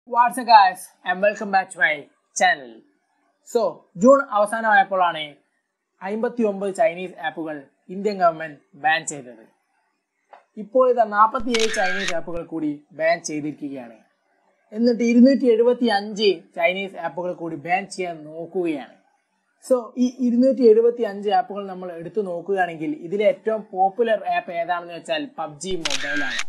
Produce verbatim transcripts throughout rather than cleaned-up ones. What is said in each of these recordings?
What's up guys and welcome back to my channel. So, June അവസാനമായപ്പോഴാണ് അമ്പത്തി ഒമ്പത് Chinese ആപ്പുകൾ Indian government ban ചെയ്തത്. ഇപ്പോൾ ഇത് നാൽപ്പത്തിയേഴ് ചൈനീസ് ആപ്പുകൾ കൂടി ബാൻ ചെയ്തിരിക്കുകയാണ്. എന്നിട്ട് ഇരുന്നൂറ്റി എഴുപത്തി അഞ്ച് ചൈനീസ് ആപ്പുകൾ കൂടി ബാൻ ചെയ്യാൻ നോക്കുകയാണ്. സോ ഈ ഇരുന്നൂറ്റി എഴുപത്തി അഞ്ച് ആപ്പുകൾ നമ്മൾ എടുത്തു നോക്കുകയാണെങ്കിൽ ഇതിലെ ഏറ്റവും പോപ്പുലർ ആപ്പ് ഏതാണെന്ന് വെച്ചാൽ പബ്ജി മൊബൈലാണ്.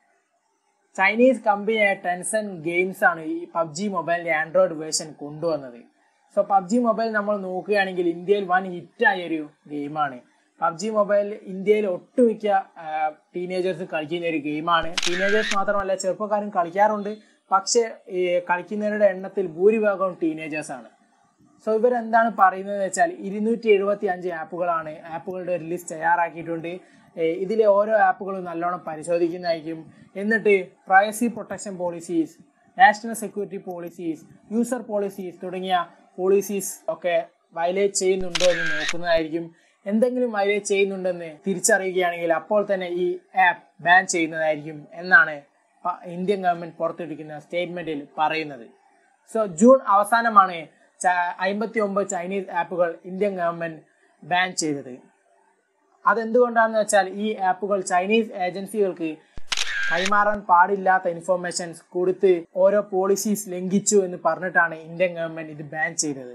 ചൈനീസ് കമ്പനിയായ ടെൻസൻ ഗെയിംസ് ആണ് ഈ പബ്ജി മൊബൈലിന്റെ ആൻഡ്രോയിഡ് വേർഷൻ കൊണ്ടുവന്നത്. സോ പബ്ജി മൊബൈൽ നമ്മൾ നോക്കുകയാണെങ്കിൽ ഇന്ത്യയിൽ വൻ ഹിറ്റായൊരു ഗെയിമാണ്. പബ്ജി മൊബൈൽ ഇന്ത്യയിൽ ഒട്ടുമിക്ക ടീനേജേഴ്സ് കളിക്കുന്ന ഒരു ഗെയിമാണ്. ടീനേജേഴ്സ് മാത്രമല്ല ചെറുപ്പക്കാരും കളിക്കാറുണ്ട്. പക്ഷേ ഈ കളിക്കുന്നവരുടെ എണ്ണത്തിൽ ഭൂരിഭാഗവും ടീനേജേഴ്സ് ആണ്. സോ ഇവരെന്താണ് പറയുന്നത് വെച്ചാൽ ഇരുന്നൂറ്റി എഴുപത്തി അഞ്ച് ആപ്പുകളാണ് ആപ്പുകളുടെ ഒരു ലിസ്റ്റ് തയ്യാറാക്കിയിട്ടുണ്ട്. ഇതിലെ ഓരോ ആപ്പുകളും നല്ലോണം പരിശോധിക്കുന്നതായിരിക്കും. എന്നിട്ട് privacy protection policies, national security policies, user policies തുടങ്ങിയ പോളിസീസ് ഒക്കെ വയലേറ്റ് ചെയ്യുന്നുണ്ടോ എന്ന് നോക്കുന്നതായിരിക്കും. എന്തെങ്കിലും വയലേറ്റ് ചെയ്യുന്നുണ്ടെന്ന് തിരിച്ചറിയുകയാണെങ്കിൽ അപ്പോൾ തന്നെ ഈ ആപ്പ് ബാൻ ചെയ്യുന്നതായിരിക്കും എന്നാണ് ഇന്ത്യൻ ഗവൺമെന്റ് പുറത്തിരിക്കുന്ന സ്റ്റേറ്റ്മെന്റിൽ പറയുന്നത്. സോ ജൂൺ അവസാനമാണ് അമ്പത്തി ഒമ്പത് ചൈനീസ് ആപ്പുകൾ ഇന്ത്യൻ ഗവൺമെന്റ് ബാൻ ചെയ്തത്. അതെന്തുകൊണ്ടാണെന്ന് വെച്ചാൽ ഈ ആപ്പുകൾ ചൈനീസ് ഏജൻസികൾക്ക് കൈമാറാൻ പാടില്ലാത്ത ഇൻഫോർമേഷൻസ് കൊടുത്ത് ഓരോ പോളിസീസ് ലംഘിച്ചു എന്ന് പറഞ്ഞിട്ടാണ് ഇന്ത്യൻ ഗവൺമെന്റ് ഇത് ബാൻ ചെയ്തത്.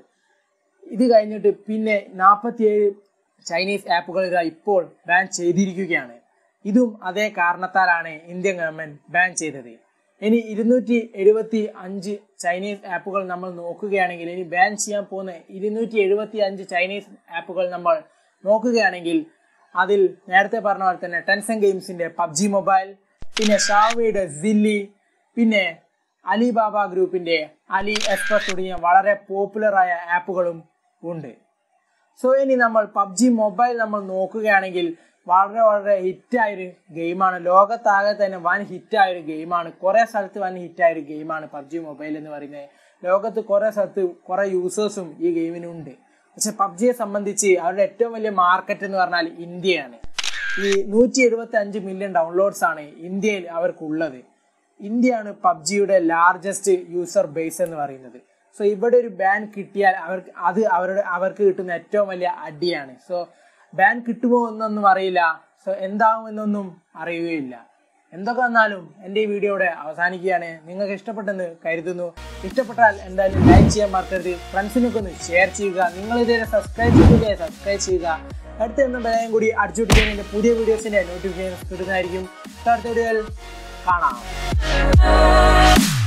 ഇത് കഴിഞ്ഞിട്ട് പിന്നെ നാൽപ്പത്തിയേഴ് ചൈനീസ് ആപ്പുകൾ ഇപ്പോൾ ബാൻ ചെയ്തിരിക്കുകയാണ്. ഇതും അതേ കാരണത്താലാണ് ഇന്ത്യൻ ഗവൺമെന്റ് ബാൻ ചെയ്തത്. ഇനി ഇരുന്നൂറ്റി എഴുപത്തി അഞ്ച് ചൈനീസ് ആപ്പുകൾ നമ്മൾ നോക്കുകയാണെങ്കിൽ ഇനി ബാൻ ചെയ്യാൻ പോകുന്ന ഇരുന്നൂറ്റി എഴുപത്തി അഞ്ച് ചൈനീസ് ആപ്പുകൾ നമ്മൾ നോക്കുകയാണെങ്കിൽ അതിൽ നേരത്തെ പറഞ്ഞ പോലെ തന്നെ ടെൻസൻ ഗെയിംസിന്റെ പബ്ജി മൊബൈൽ, പിന്നെ ഷാവോമിയുടെ സില്ലി, പിന്നെ അലിബാബ ഗ്രൂപ്പിന്റെ അലി എക്സ്പ്രസ് തുടങ്ങിയ വളരെ പോപ്പുലറായ ആപ്പുകളും ഉണ്ട്. സോ ഇനി നമ്മൾ പബ്ജി മൊബൈൽ നമ്മൾ നോക്കുകയാണെങ്കിൽ വളരെ വളരെ ഹിറ്റായൊരു ഗെയിമാണ്. ലോകത്താകെ തന്നെ വൻ ഹിറ്റായൊരു ഗെയിമാണ്. കുറേ സ്ഥലത്ത് വൻ ഹിറ്റായൊരു ഗെയിമാണ് പബ്ജി മൊബൈൽ എന്ന് പറയുന്നത്. ലോകത്ത് കുറേ സ്ഥലത്ത് കുറേ യൂസേഴ്സും ഈ ഗെയിമിനുണ്ട്. പക്ഷെ പബ്ജിയെ സംബന്ധിച്ച് അവരുടെ ഏറ്റവും വലിയ മാർക്കറ്റ് എന്ന് പറഞ്ഞാൽ ഇന്ത്യയാണ്. ഈ നൂറ്റി എഴുപത്തി അഞ്ച് മില്യൺ ഡൗൺലോഡ്സ് ആണ് ഇന്ത്യയിൽ അവർക്കുള്ളത്. ഇന്ത്യയാണ് പബ്ജിയുടെ ലാർജസ്റ്റ് യൂസർ ബേസ് എന്ന് പറയുന്നത്. സോ ഇവിടെ ഒരു ബാൻ കിട്ടിയാൽ അവർക്ക് അത് അവരുടെ അവർക്ക് കിട്ടുന്ന ഏറ്റവും വലിയ അടിയാണ്. സോ ബാൻ കിട്ടുമോ എന്നൊന്നും അറിയില്ല. സോ എന്താകുമെന്നൊന്നും അറിയുകയില്ല. എന്തൊക്കെ വന്നാലും എൻ്റെ ഈ വീഡിയോയുടെ അവസാനിക്കുകയാണ്. നിങ്ങൾക്ക് ഇഷ്ടപ്പെട്ടെന്ന് കരുതുന്നു. ഇഷ്ടപ്പെട്ടാൽ എന്തായാലും ലൈക്ക് ചെയ്യാൻ മറക്കരുത്. ഫ്രണ്ട്സിനൊക്കെ ഒന്ന് ഷെയർ ചെയ്യുക. നിങ്ങൾ ഇതുവരെ സബ്സ്ക്രൈബ് ചെയ്തില്ലേ സബ്സ്ക്രൈബ് ചെയ്യുക. അടുത്ത എന്ന ബെല്ലൈക്കൺ കൂടി അടിച്ചുപിടിക്കാൻ എൻ്റെ പുതിയ വീഡിയോസിൻ്റെ നോട്ടിഫിക്കേഷൻ കിട്ടുന്നതായിരിക്കും. അടുത്ത വീഡിയോയിൽ കാണാം.